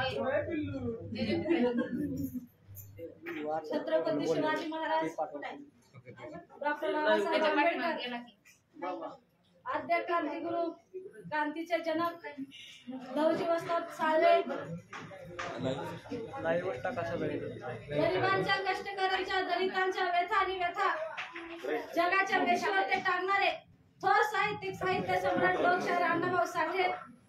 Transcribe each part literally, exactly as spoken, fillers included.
Chhatrapati Shivaji Maharaj, doctor Babasaheb Ambedkar, आद्य क्रांतिगुरु, क्रांतीचे जनक लवजी वसंत साळवे, गरिबांच्या, कष्टकऱ्यांच्या, दलितांच्या व्यथा आणि व्यथा जगाच्या वेशीवर ते टाकणारे थोर साहित्यिक, साहित्य सम्राट, लोकशाहीर अण्णाभाऊ साठे,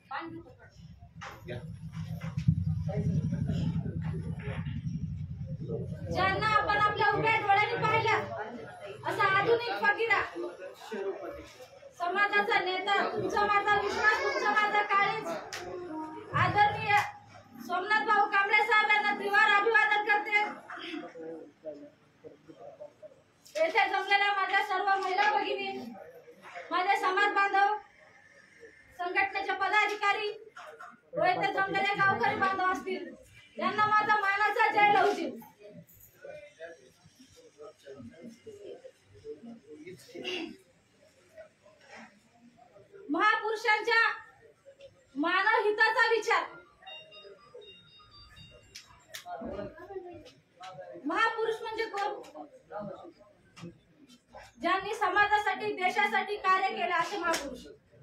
ज्यांना आपण आपल्या उभ्या डोळ्यांनी पाहिलं असा आधुनिक फकीरा, समाजाचा नेता, तुमचा माझा विश्वास, तुमचा माझा काळीज, आदरणीय सोमनाथ भाऊ कांबळे साहेब यांना त्रिवार अभिवादन करते। येथे जमलेल्या माझ्या सर्व महिला भगिनी, माझे समाज बांधव, संघटनेचे पदाधिकारी व येथे जमलेले गावकरी बांधव असतील, यांना माझा मानाचा जय लवजी। महापुरुषांच्या मानव हिताचा विचार, महापुरुष म्हणजे कोण? ज्यांनी समाजासाठी, देशासाठी कार्य केले असे महापुरुष।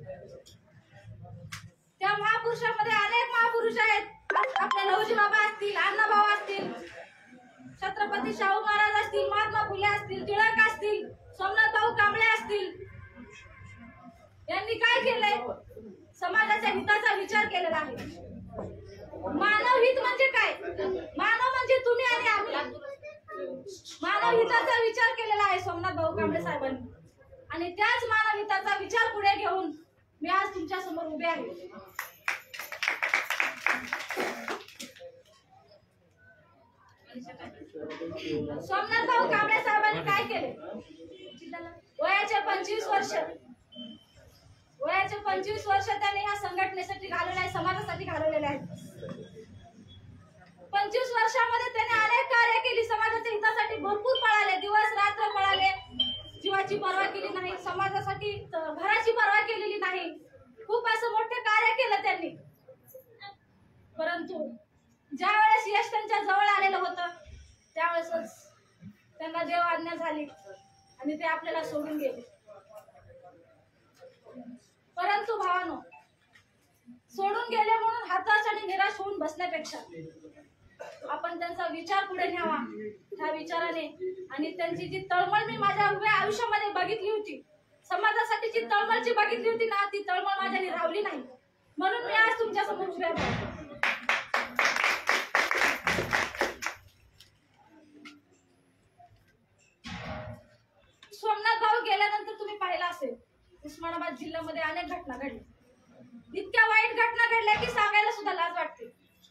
त्या महापुरुषांमध्ये अनेक महापुरुष आहेत। आपले लवजी बाबा असतील, अण्णाभाऊ असतील, छत्रपती शाहू महाराज असतील, महात्मा फुले असतील, टिळक असतील, सोमनाथ भाऊ कांबळे असतील। यांनी काय केलंय? समाजाच्या हिताचा विचार केलेला आहे। मानव हित म्हणजे काय? मानव म्हणजे तुम्ही आणि आम्ही। मानव हिताचा विचार केलेला आहे सोमनाथ भाऊ कांबळे साहेबांनी, आणि त्याच मानव हिताचा विचार पुढे घेऊन मी आज तुमच्या समोर उभे आहे। सोमनाथ भाऊ कांबळे साहेबांनी काय केले? वयाचे पंचवीस वर्ष वयाचे पंचवीस वर्ष त्यांनी ह्या संघटनेसाठी घालवले आहे, समाजासाठी घालवलेले आहेत। पंचवीस वर्षामध्ये त्यांनी अनेक कार्य केली, समाजाच्या हितासाठी भरपूर पळाले, दिवस रात्र पळाले, जीवाची पर्वा केली नाही, समाजासाठी घराची पर्वा केलेली नाही, खूप असं मोठे कार्य केलं त्यांनी। परंतु ज्या वेळेस यश त्यांच्या जवळ आलेलं होतं त्यावेळेसच त्यांना देव आज्ञा झाली आणि ते आपल्याला सोडून गेले। परंतु भावानो, सोडून गेले म्हणून हताश आणि निराश होऊन बसण्यापेक्षा आपण त्यांचा विचार पुढे न्यावा। त्या विचाराने आणि त्यांची जी तळमळ मी माझ्या उभ्या आयुष्यामध्ये बघितली होती, समाजासाठी जी तळमळ जी बघितली होती ना, ती तळमळ माझ्याने रावली नाही, म्हणून मी आज तुमच्या समोर उभे आहे। सोमनाथ भाऊ गेल्यानंतर तुम्ही पाहिलं असेल, उस्मानाबाद जिल्ह्यामध्ये अनेक घटना घडल्या, इतक्या वाईट घटना घडल्या की सांगायला सुद्धा लाज वाटते।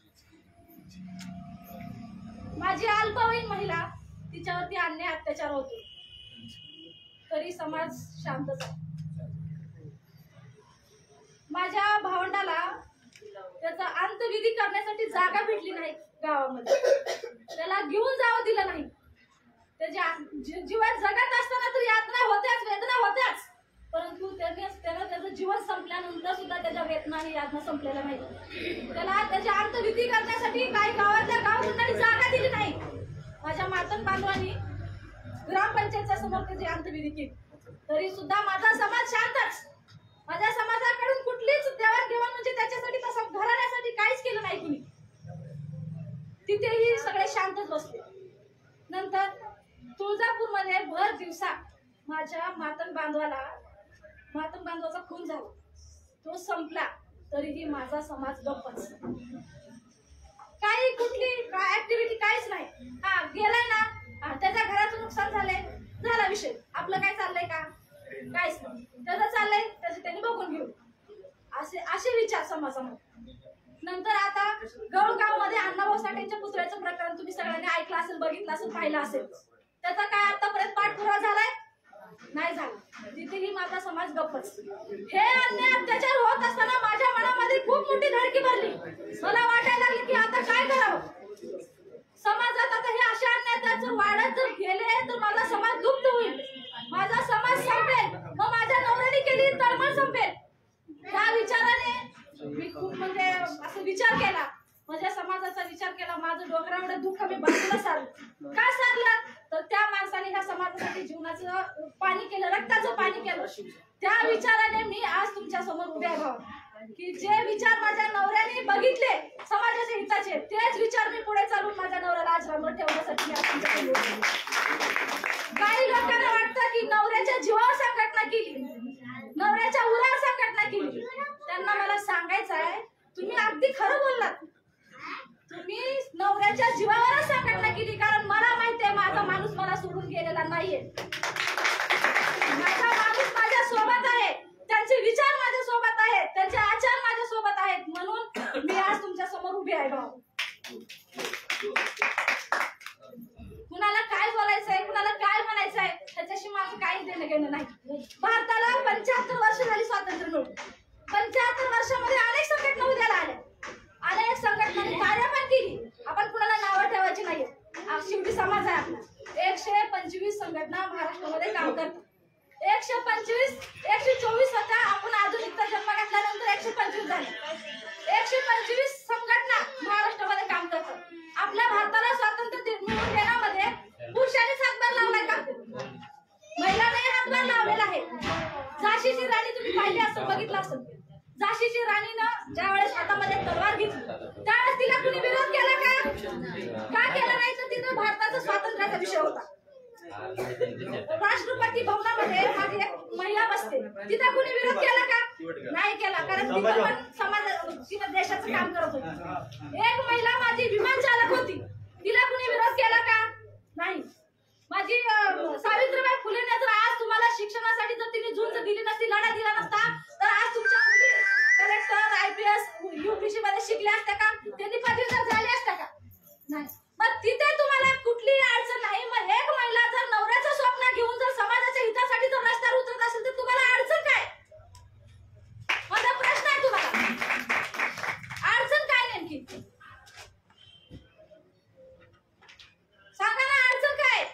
माझी अल्पवयीन महिला, तिच्यावरती अन्याय अत्याचार होतो, तरी समाज शांतच आहे। माझ्या भावंडाला त्याचा अंत्यविधी करण्यासाठी जागा भेटली नाही गावामध्ये, त्याला घेऊन जावं दिलं नाही। त्याच्या जीवन जगत असताना तर यातना होत्याच, वेदना होत्याच, परंतु त्याने त्यानं त्याचं जीवन संपल्यानंतर सुद्धा त्याच्या वेदना आणि यातना संपलेल्या नाही। त्याला त्याच्या अंत्यविधी करण्यासाठी काही गावातल्या गावमंडळी जागा दिली नाही। माझ्या मातन बांधवांनी ग्रामपंचायतच्या समोर त्याची अंत्यविधी केली, तरी सुद्धा माझा समाज शांतच। माझ्या समाजाकडून कुठलीच देवाणघेवाण म्हणजे त्याच्यासाठी तसं घराण्यासाठी काहीच केलं नाही कुणी, तिथेही सगळे शांतच बसले। नंतर तुळजापूरमध्ये भर दिवसा माझ्या मातन बांधवाला मातन बांधवाचा खून झाला, तो संपला, तरीही माझा समाज गप्पच, काही कुठली ऍक्टिव्हिटी काहीच नाही। हा गेलाय ना, त्याच्या घराचं नुकसान झालंय, झाला विषय, आपलं काय चाललंय का? काहीच नाही, त्याचं चाललंय त्याचं त्यांनी बघून घेऊ, असे असे विचार समाजामध्ये। नंतर आता गौळगाव मध्ये अण्णाभाऊ साठेंच्या पुतळ्याचं प्रकरण तुम्ही सगळ्यांनी ऐकलं असेल, बघितलं असेल, पाहिलं असेल, त्याचा काय आतापर्यंत पाठपुरावा झालाय? नाही झाला, तिथेही माझा समाज गप्पच। हे अन्याय अत्याचार होत असताना माझ्या मनामध्ये खूप मोठी धडकी भरली, मला वाटायला लागली की आता काय करावं समाजात। आता हे अशा अन्याय जर वाढत जर गेले तर माझा समाज दुप्त होईल, माझा समाज संपेल, मग माझ्या नवऱ्याने केली तळमळ संपेल। त्या विचाराने मी खूप म्हणजे असं विचार केला, माझ्या समाज माझ्यासाठी जीवनाचं पाणी केलं, रक्ताचं पाणी केलं, त्या विचाराने मी आज तुमच्या समोर उभे आहे भाऊ. की जे विचार माझ्या नवऱ्याने बघितले समाजाच्या हिताचे, तेच विचार मी पुढे चालून माझ्या नवऱ्याला आज रामवर ठेवण्यासाठी मी आज तुमच्याकडे बोलते. काही लोकांना वाटतं की नवऱ्याच्या जीवावर संघटना केली, नवऱ्याच्या उरावर संघटना केली. त्यांना मला सांगायचं आहे, तुम्ही अगदी खरं बोललात. तुम्ही नवऱ्याच्या जीवावरच संघटना केली, कारण मला माहिती आहे माझा माणूस मला सोडून गेलेला नाहीये. माझा माणूस माझ्या सोबत आहे, त्यांचे विचार माझ्या सोबत आहेत, त्यांचे आचार माझ्या सोबत आहेत, म्हणून मी आज तुमच्या समोर उभी आहे भाऊ. कुणाला काय बोलायचंय, कुणाला काय म्हणायचंय, त्याच्याशी माझं काही देणं घेणं नाही. भारताला पंच्याहत्तर वर्ष झाली स्वातंत्र्य मिळून. पंच्याहत्तर वर्षामध्ये अनेक संघटना उद्याला आल्या, अनेक संघटनांनी कार्य पण केली. आपण कुणाला नावं ठेवायची नाही. शिवडी समाज आहे आपला. एकशे पंचवीस संघटना महाराष्ट्रामध्ये काम करतात. एकशे पंचवीस एकशे चोवीस होत्या, आपण आधुनिकता जन्म घातल्यानंतर एकशे पंचवीस झाल्या. एकशे पंचवीस संघटना महाराष्ट्रामध्ये काम करतात. आपल्या भारताला स्वातंत्र्य मिळवून देण्यामध्ये पुरुषांनी हातभार लावलाय का? महिलांनी हातभार लावलेला आहे. झाशीची राणी तुम्ही पाहिली असेल, बघितलं असेल. झाशीची राणीनं ज्या वेळेस हातामध्ये तलवार घेतली, त्यावेळेस तिला कुणी विरोध केला का? का केला नाही? तर तिथं भारताचा स्वातंत्र्याचा विषय होता. राष्ट्रपती भवनामध्ये माझी एक महिला बसते, तिथं कुणी विरोध केला का? नाही केला, कारण तिथं पण समाज तिथं देशाचं काम करत होती. एक महिला माझी विमान चालक होती, तिला कुणी विरोध केला का? नाही. माझी सावित्रीबाई फुलेने जर आज तुम्हाला शिक्षणासाठी जर तिने झुंज दिली नसती, लढा दिला नसता, तर आज तुमच्या मुली कलेक्टर, आयपीएस, युपीसी मध्ये शिकल्या असत्या का? त्यांनी पदवीधर झाले असत्या का? नाही. मग तिथे तुम्हाला कुठलीही अडचण नाही. मग एक महिला जर नवऱ्याचं स्वप्न घेऊन जर समाजाच्या हितासाठी जर रस्त्यावर उतरत असेल, तर तुम्हाला अडचण काय? माझा प्रश्न आहे तुम्हाला, अडचण काय नेमकी? सांगा ना, अडचण काय?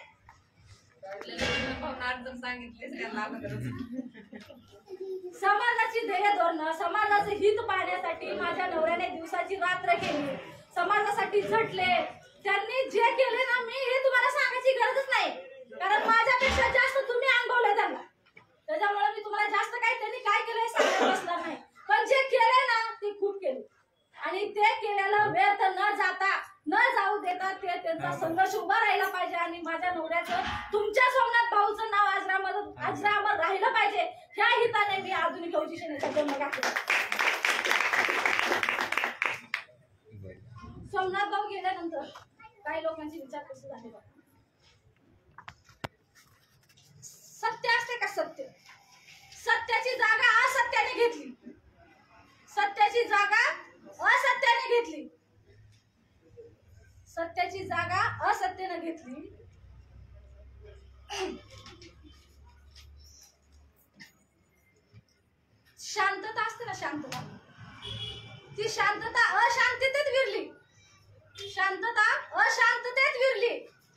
समाजाची ध्येय धोरण, समाजाचे हित पाहण्यासाठी माझ्या नवऱ्याने दिवसाची रात्र केली, समाजासाठी झटले. त्यांनी जे केले ना, मी हे तुम्हाला सांगायची गरजच नाही, कारण माझ्यापेक्षा जास्त तुम्ही अनुभवलंय त्यांना. त्याच्यामुळे मी तुम्हाला जास्त काय त्यांनी काय केलंय सांगायला बसणार नाही. पण जे केले ना, ते खूप केले, आणि ते केलेला व्यर्थ न जाता, न जाऊ देता ते त्यांचा संघर्ष उभा राहिला पाहिजे. आणि माझ्या नवऱ्याचं, तुमच्या सोमनाथ भाऊचं नाव अजरामर अजरामर राहिलं पाहिजे, ह्या हिताने मी आधुनिक लवची सेनेचा जन्म घातला. सोमनाथ भाऊ गेल्यानंतर काही लोकांचे विचार कसे झाले बघा. सत्य असते का? सत्य सत्याची जागा असत्याने घेतली, सत्याची जागा असत्याने घेतली, सत्याची जागा असत्याने घेतली. शांतता असते ना, शांतता, ती शांतता अशांततेत विरली, शांतता अशांततेत विरली.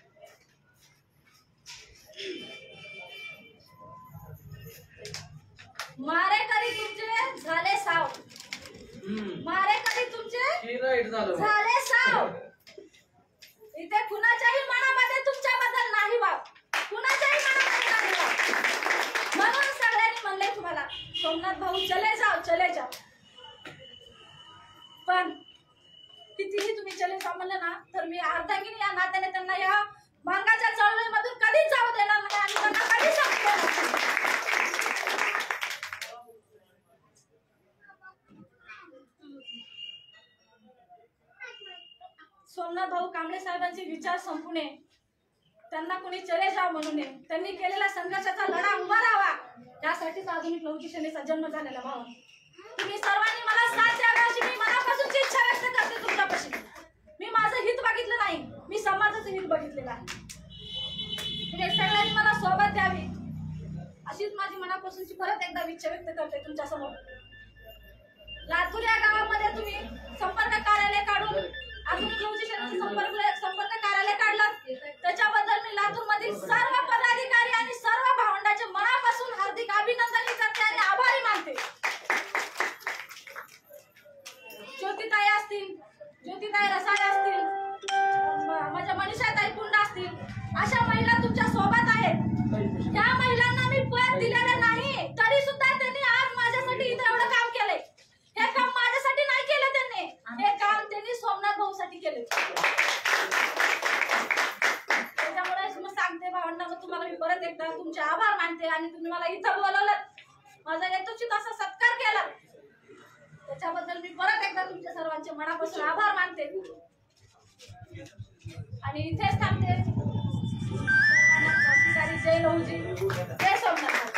मारेकरी तुमचे झाले साव, मारेकरी तुमचे झाले साव. इथे कुणाच्याही मनामध्ये तुमच्याबद्दल नाही बाब, कुणाच्याही मनामध्ये नाही बाब. म्हणून सगळ्यांनी म्हणले तुम्हाला, सोमनाथ भाऊ चले जाओ, चले जाओ. पण कितीही तुम्ही चले जाओ म्हणलं ना, तर मी अर्धांगिनी या नात्याने त्यांना या मांगाच्या चळवळीमधून कधीच जाऊ देणार नाही, आणि त्यांना कधीच सांगतो. सोमनाथ भाऊ कांबळे साहेबांचे विचार संपू नये, त्यांना कोणी चले जाव म्हणू नये, त्यांनी केलेला संघर्षाचा लढा उभा राहावा, यासाठीच आधुनिक लौकी सेनेचा जन्म झालेला भाऊ. तुम्ही सर्वांनी मला साथ द्यावी अशी मी मनापासूनची इच्छा व्यक्त करते तुमच्यापाशी. मी माझं हित बघितलं नाही, मी समाजाचं हित बघितलेलं आहे. तुम्ही सगळ्यांनी मला सोबत द्यावी अशीच माझी मनापासूनची परत एकदा इच्छा व्यक्त करते तुमच्या समोर. लातूर या गावामध्ये तुम्ही संपर्क कार्यालय काढून आधुनिक लौकी सेनेचं संपर्क संपर्क कार्यालय काढलं, त्याच्याबद्दल मी लातूर मधील सर्व पदाधिकारी आणि सर्व भावंडाचे मनापासून हार्दिक अभिनंदन करते आणि आभारी मानते. ज्योतिताई असतील, ज्योतिताई रसाळे असतील, माझ्या मनीषाताई पुंड असतील, अशा महिला तुमच्या सोबत आहेत. काम दिलेलं नाही तरी सुद्धा त्यांनी आज माझ्यासाठी इथं एवढं काम केलंय. हे काम माझ्यासाठी नाही केलं त्यांनी, हे काम त्यांनी सोमनाथ भाऊसाठी केले. त्याच्यामुळे मी सांगते भावंडांनो, तुम्हाला मी परत एकदा तुमचे आभार मानते आणि तुम्ही मला इथं बोलवलं, माझा यथोचित असा सत्कार केला, त्याच्याबद्दल मी परत एकदा तुमच्या सर्वांचे मनापासून आभार मानते आणि इथेच थांबते. जय लहुजी, जय सोमनाथ.